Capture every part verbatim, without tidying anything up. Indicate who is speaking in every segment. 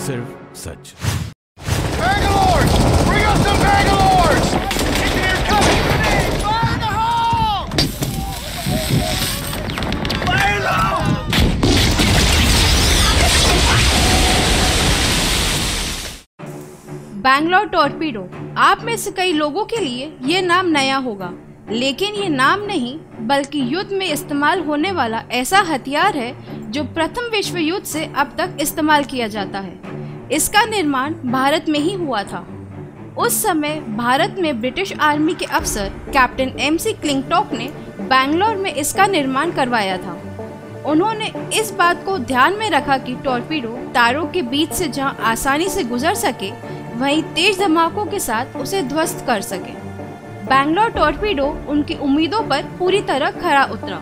Speaker 1: सिर्फ सच।
Speaker 2: Bangalore! Bring us some Bangalores! Engineer coming! Grenade! Fire in the hole! Fire in the hole!
Speaker 3: Bangalore torpedo. आप में से कई लोगों के लिए ये नाम नया होगा, लेकिन ये नाम नहीं बल्कि युद्ध में इस्तेमाल होने वाला ऐसा हथियार है जो प्रथम विश्व युद्ध से अब तक इस्तेमाल किया जाता है। इसका निर्माण भारत में ही हुआ था। उस समय भारत में ब्रिटिश आर्मी के अफसर कैप्टन एम सी क्लिंटॉक ने बैंगलोर में इसका निर्माण करवाया था। उन्होंने इस बात को ध्यान में रखा कि टॉर्पीडो तारों के बीच से जहां आसानी से गुजर सके, वहीं तेज धमाकों के साथ उसे ध्वस्त कर सके। बैंगलोर टॉर्पीडो उनकी उम्मीदों पर पूरी तरह खरा उतरा।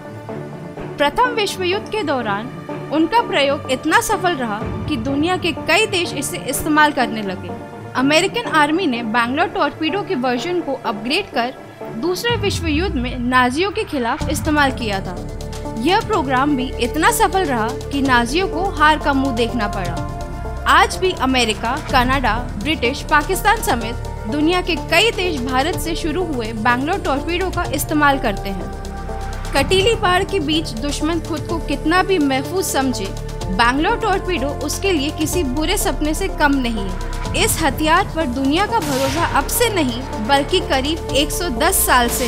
Speaker 3: प्रथम विश्व युद्ध के दौरान उनका प्रयोग इतना सफल रहा कि दुनिया के कई देश इसे इस्तेमाल करने लगे। अमेरिकन आर्मी ने बैंगलोर टॉर्पीडो के वर्जन को अपग्रेड कर दूसरे विश्व युद्ध में नाजियों के खिलाफ इस्तेमाल किया था। यह प्रोग्राम भी इतना सफल रहा कि नाजियों को हार का मुंह देखना पड़ा। आज भी अमेरिका, कनाडा, ब्रिटिश, पाकिस्तान समेत दुनिया के कई देश भारत से शुरू हुए बैंगलोर टॉर्पीडो का इस्तेमाल करते हैं। कटीली पहाड़ के बीच दुश्मन खुद को कितना भी महफूज समझे, बैंगलोर टॉर्पीडो उसके लिए किसी बुरे सपने से कम नहीं है। इस हथियार पर दुनिया का भरोसा अब से नहीं बल्कि करीब एक सौ दस साल से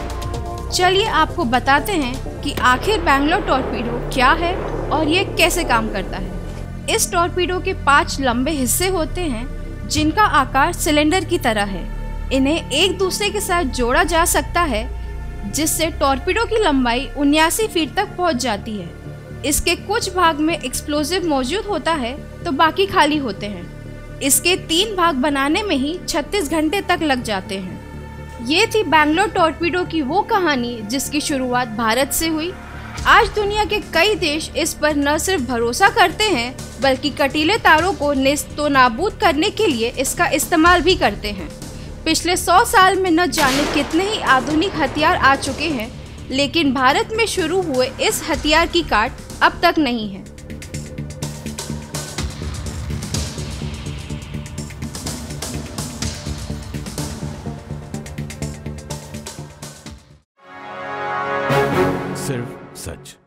Speaker 3: है। चलिए आपको बताते हैं कि आखिर बैंगलोर टॉर्पीडो क्या है और ये कैसे काम करता है। इस टॉर्पीडो के पांच लंबे हिस्से होते हैं जिनका आकार सिलेंडर की तरह है। इन्हें एक दूसरे के साथ जोड़ा जा सकता है जिससे टॉर्पीडो की लंबाई उन्यासी फीट तक पहुंच जाती है। इसके कुछ भाग में एक्सप्लोजिव मौजूद होता है तो बाकी खाली होते हैं। इसके तीन भाग बनाने में ही छत्तीस घंटे तक लग जाते हैं। ये थी बैंगलोर टॉर्पीडो की वो कहानी जिसकी शुरुआत भारत से हुई। आज दुनिया के कई देश इस पर न सिर्फ भरोसा करते हैं बल्कि कटीले तारों को नेस्तो नाबूद करने के लिए इसका इस्तेमाल भी करते हैं। पिछले सौ साल में न जाने कितने ही आधुनिक हथियार आ चुके हैं, लेकिन भारत में शुरू हुए इस हथियार की काट अब तक नहीं है।
Speaker 1: सिर्फ सच।